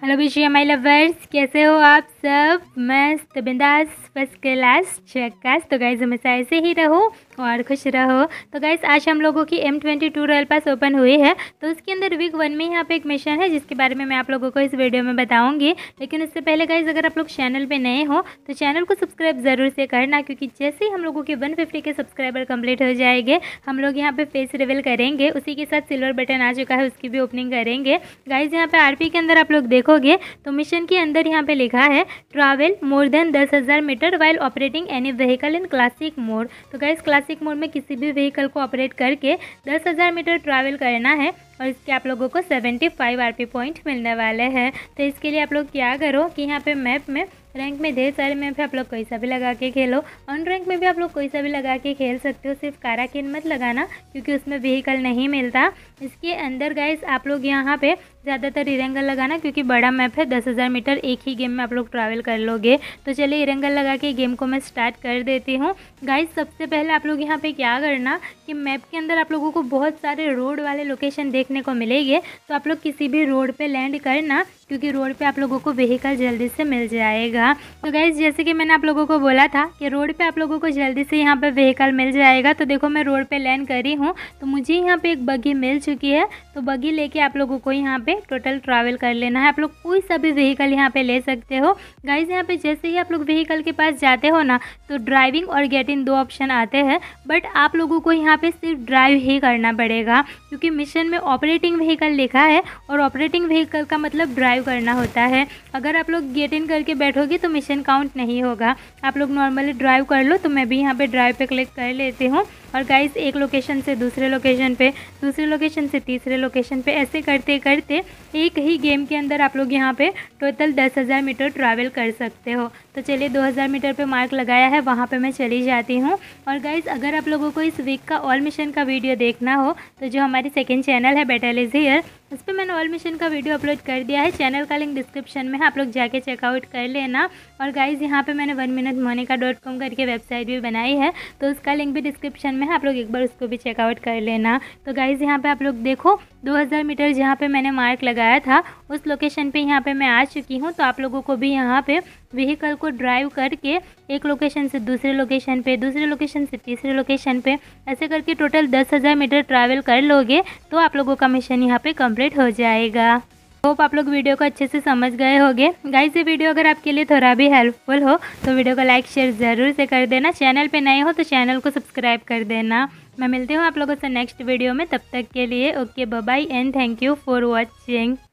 Hello विशिया माई lovers, कैसे हो आप सब? मस्त बिंदास फर्स्ट क्लास झक्कास। तो गाइज़ हमेशा ऐसे ही रहो और खुश रहो। तो गाइज़ आज हम लोगों की M22 रॉयल पास ओपन हुई है, तो उसके अंदर वीक 1 में यहाँ पे एक मिशन है जिसके बारे में मैं आप लोगों को इस वीडियो में बताऊंगी। लेकिन उससे पहले गाइज़ अगर आप लोग चैनल पे नए हो तो चैनल को सब्सक्राइब ज़रूर से करना, क्योंकि जैसे ही हम लोगों के 150 के सब्सक्राइबर कंप्लीट हो जाएंगे हम लोग यहाँ पे फेस रिवील करेंगे। उसी के साथ सिल्वर बटन आ चुका है, उसकी भी ओपनिंग करेंगे। गाइज़ यहाँ पे आरपी के अंदर आप लोग देखोगे तो मिशन के अंदर यहाँ पे लिखा है travel more than 10,000 meter while operating any vehicle in classic mode. तो गाइस क्लासिक मोड में किसी भी व्हीकल को ऑपरेट करके 10,000 मीटर ट्रैवल करना है और इसके आप लोगों को 75 आरपी पॉइंट मिलने वाले हैं। तो इसके लिए आप लोग क्या करो कि यहाँ पे मैप में रैंक में ढेर सारे मैप है, आप लोग कोई सा भी लगा के खेलो। ऑन रैंक में भी आप लोग कोई सा भी लगा के खेल सकते हो, सिर्फ काराकिन मत लगाना क्योंकि उसमें व्हीकल नहीं मिलता। इसके अंदर गाइस आप लोग यहाँ पे ज़्यादातर इरेंगल लगाना क्योंकि बड़ा मैप है, 10,000 मीटर एक ही गेम में आप लोग ट्रैवल कर लोगे। तो चलिए इरेंगल लगा के गेम को मैं स्टार्ट कर देती हूँ। गाइस सबसे पहले आप लोग यहाँ पे क्या करना कि मैप के अंदर आप लोगों को बहुत सारे रोड वाले लोकेशन देखने को मिलेंगे, तो आप लोग किसी भी रोड पे लैंड करना क्योंकि रोड पे आप लोगों को व्हीकल जल्दी से मिल जाएगा। तो गाइस जैसे कि मैंने आप लोगों को बोला था कि रोड पे आप लोगों को जल्दी से यहाँ पे व्हीकल मिल जाएगा। तो देखो मैं रोड पे लैंड करी हूँ, तो मुझे यहाँ पे एक बग्गी मिल चुकी है। तो बग्गी लेके आप लोगों को यहाँ पे टोटल ट्रैवल कर लेना है। आप लोग कोई सा भी व्हीकल यहाँ पे ले सकते हो। गाइस यहाँ पे जैसे ही आप लोग व्हीकल के पास जाते हो ना तो ड्राइविंग और गेट इन 2 ऑप्शन आते हैं, बट आप लोगों को यहाँ पे सिर्फ ड्राइव ही करना पड़ेगा क्योंकि मिशन में ऑपरेटिंग व्हीकल लिखा है और ऑपरेटिंग व्हीकल का मतलब ड्राइव करना होता है। अगर आप लोग गेट इन करके बैठोगे तो मिशन काउंट नहीं होगा। आप लोग नॉर्मली ड्राइव कर लो। तो मैं भी यहाँ पे ड्राइव पे क्लिक कर लेती हूँ और गाइस एक लोकेशन से दूसरे लोकेशन पे, दूसरे लोकेशन से तीसरे लोकेशन पे, ऐसे करते करते एक ही गेम के अंदर आप लोग यहाँ पे टोटल 10,000 मीटर ट्रैवल कर सकते हो। तो चलिए 2,000 मीटर पे मार्क लगाया है, वहाँ पे मैं चली जाती हूँ। और गाइस अगर आप लोगों को इस वीक का ऑल मिशन का वीडियो देखना हो तो जो हमारी सेकेंड चैनल है बैटल इज हियर, उस पर मैंने ऑल मिशन का वीडियो अपलोड कर दिया है। चैनल का लिंक डिस्क्रिप्शन में है, आप लोग जाके चेकआउट कर लेना। और गाइज़ यहाँ पे मैंने 1minutemonica.com करके वेबसाइट भी बनाई है, तो उसका लिंक भी डिस्क्रिप्शन में है, आप लोग एक बार उसको भी चेकआउट कर लेना। तो गाइज़ यहाँ पे आप लोग देखो 2,000 मीटर जहाँ पे मैंने मार्क लगाया था उस लोकेशन पे यहाँ पे मैं आ चुकी हूँ। तो आप लोगों को भी यहाँ पे व्हीकल को ड्राइव करके एक लोकेशन से दूसरे लोकेशन पे, दूसरे लोकेशन से तीसरे लोकेशन पे, ऐसे करके टोटल 10,000 मीटर ट्रैवल कर लोगे तो आप लोगों का मिशन यहाँ पे कंप्लीट हो जाएगा। होप आप लोग वीडियो को अच्छे से समझ गए होंगे। गाइस ये वीडियो अगर आपके लिए थोड़ा भी हेल्पफुल हो तो वीडियो को लाइक शेयर ज़रूर से कर देना। चैनल पे नए हो तो चैनल को सब्सक्राइब कर देना। मैं मिलती हूँ आप लोगों से नेक्स्ट वीडियो में, तब तक के लिए okay bye bye and thank you for watching.